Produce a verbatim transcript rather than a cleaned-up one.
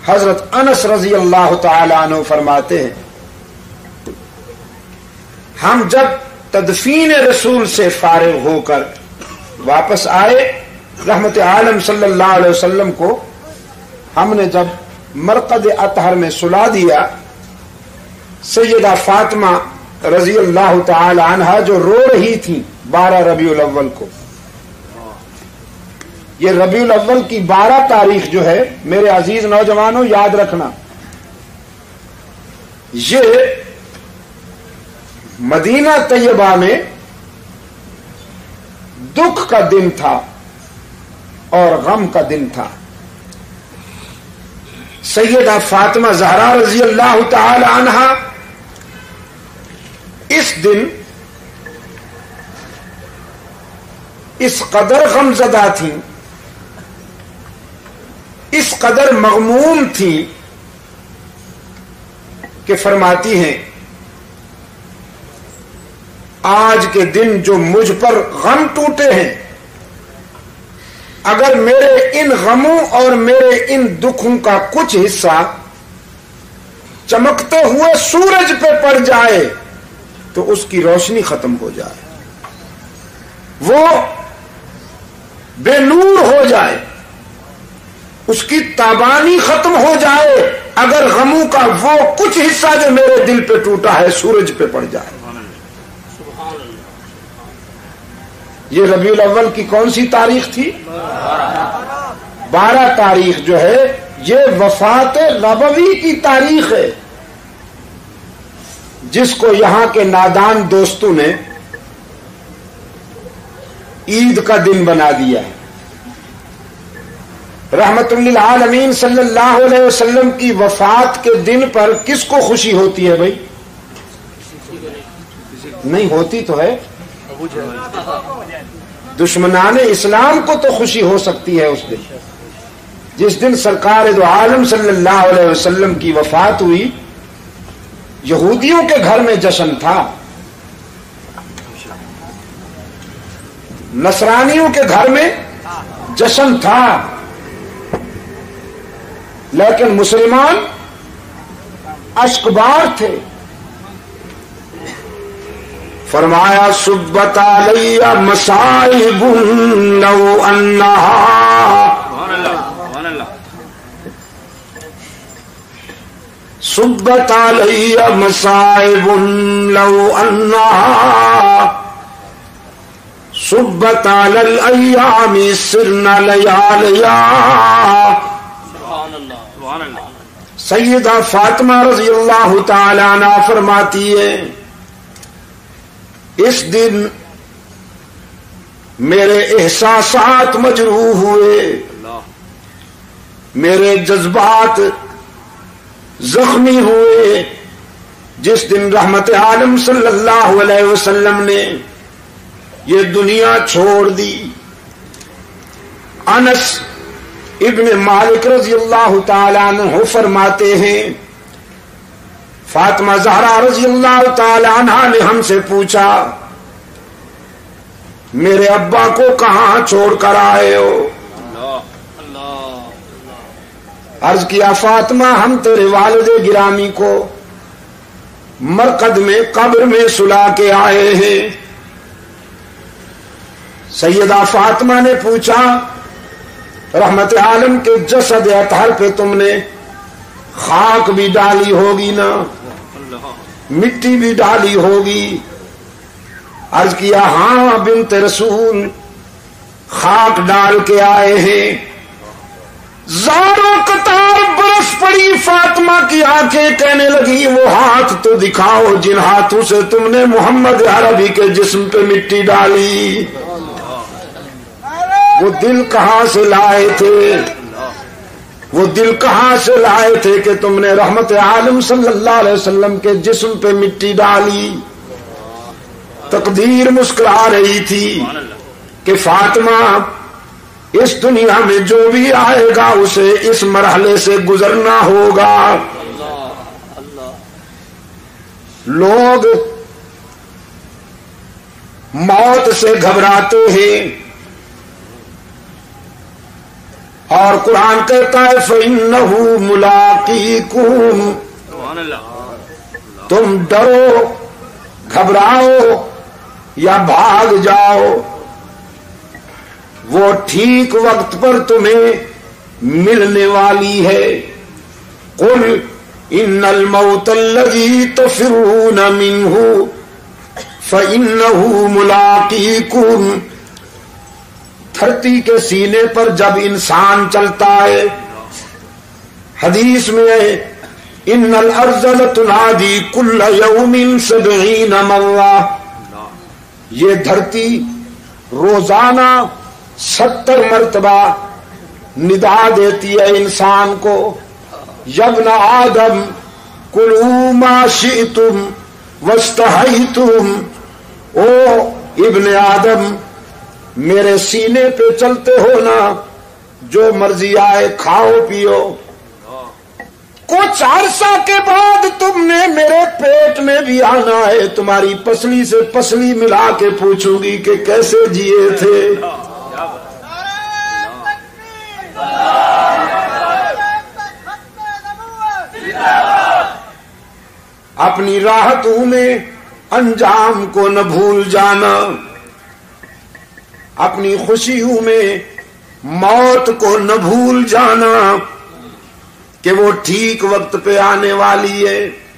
حضرت انس رضی اللہ تعالی عنہ فرماتے ہیں ہم جب تدفین رسول سے فارغ ہو کر واپس آئے رحمت عالم صلی اللہ علیہ وسلم کو ہم نے جب مرقد اطہر میں سلا دیا، سیدہ فاطمہ رضی اللہ تعالی عنہا جو رو رہی تھی بارہ ربیع الاول کو، یہ ربیع الاول کی بارہ تاریخ جو ہے میرے عزیز نوجوانوں یاد رکھنا، یہ مدینہ طیبہ میں دکھ کا دن تھا اور غم کا دن تھا۔ سیدہ فاطمہ زہرا رضی اللہ تعالی عنہا اس دن اس قدر غمزدہ تھی، اس قدر مغموم تھی کہ فرماتی ہیں آج کے دن جو مجھ پر غم ٹوٹے ہیں، اگر میرے ان غموں اور میرے ان دکھوں کا کچھ حصہ چمکتے ہوئے سورج پہ پڑ جائے تو اس کی روشنی ختم ہو جائے، وہ بے نور ہو جائے، اس کی تابانی ختم ہو جائے، اگر غموں کا وہ کچھ حصہ جو میرے دل پہ ٹوٹا ہے سورج پہ پڑ جائے۔ یہ ربیع الاول کی کون سی تاریخ تھی؟ بارہ تاریخ جو ہے یہ وفات نبوی کی تاریخ ہے، جس کو یہاں کے نادان دوستوں نے عید کا دن بنا دیا ہے۔ رحمت للعالمین صلی اللہ علیہ وسلم کی وفات کے دن پر کس کو خوشی ہوتی ہے بھائی؟ نہیں ہوتی تو ہے، دشمنان اسلام کو تو خوشی ہو سکتی ہے اس دن، جس دن سرکار دو عالم صلی اللہ علیہ وسلم کی وفات ہوئی۔ یہودیوں کے گھر میں جشن تھا، نصرانیوں کے گھر میں جشن تھا، لیکن مسلمان اشکبار تھے۔ فرمایا صبت علی مصائب لو انہا، صبت علی مصائب لو انہا، صبت علی الایام سرنا لیالیا۔ سیدہ فاطمہ رضی اللہ تعالی عنہ فرماتی ہے اس دن میرے احساسات مجروح ہوئے، میرے جذبات زخمی ہوئے، جس دن رحمت عالم صلی اللہ علیہ وسلم نے یہ دنیا چھوڑ دی۔ انس ابن مالک رضی اللہ تعالیٰ عنہ فرماتے ہیں فاطمہ زہرا رضی اللہ تعالی عنہ نے ہم سے پوچھا میرے ابا کو کہاں چھوڑ کر آئے ہو؟ عرض کیا فاطمہ ہم تیرے والد گرامی کو مرقد میں قبر میں سلا کے آئے ہیں۔ سیدہ فاطمہ نے پوچھا رحمت عالم کے جسد اطہر پہ تم نے خاک بھی ڈالی ہوگی نا، مٹی بھی ڈالی ہوگی؟ عرض کیا ہاں بنت رسول خاک ڈال کے آئے ہیں۔ زاروں قطار برف پڑی، فاطمہ کی آنکھیں کہنے لگی وہ ہاتھ تو دکھاؤ جن ہاتھوں سے تم نے محمد عربی کے جسم پہ مٹی ڈالی، وہ دل کہاں سے لائے تھے، وہ دل کہاں سے لائے تھے کہ تم نے رحمت عالم صلی اللہ علیہ وسلم کے جسم پہ مٹی ڈالی؟ تقدیر مسکرا رہی تھی کہ فاطمہ اس دنیا میں جو بھی آئے گا اسے اس مرحلے سے گزرنا ہوگا۔ لوگ موت سے گھبراتے ہیں، اور قرآن کہتا ہے فَإِنَّهُ مُلَاقِيكُمْ، تم ڈرو، گھبراؤ یا بھاگ جاؤ، وہ ٹھیک وقت پر تمہیں ملنے والی ہے۔ قُلْ إِنَّ الْمَوْتَ الَّذِي تَفِرُّونَ مِنْهُ فَإِنَّهُ مُلَاقِيكُمْ، دھرتی کے سینے پر جب انسان چلتا ہے، حدیث میں ہے ان الارض لتنادی کل یوم سبعین مرہ، یہ دھرتی روزانہ ستر مرتبہ ندا دیتی ہے انسان کو، یابن آدم کلوا ما شئتم واستحیتم، او ابن آدم میرے سینے پہ چلتے ہو نا، جو مرضی آئے کھاؤ پیو، کچھ عرصہ کے بعد تم نے میرے پیٹ میں بھی آنا ہے، تمہاری پسلی سے پسلی ملا کے پوچھوں گی کہ کیسے جیے تھے۔ اپنی راحتوں میں انجام کو نہ بھول جانا، اپنی خوشیوں میں موت کو نہ بھول جانا کہ وہ ٹھیک وقت پہ آنے والی ہے۔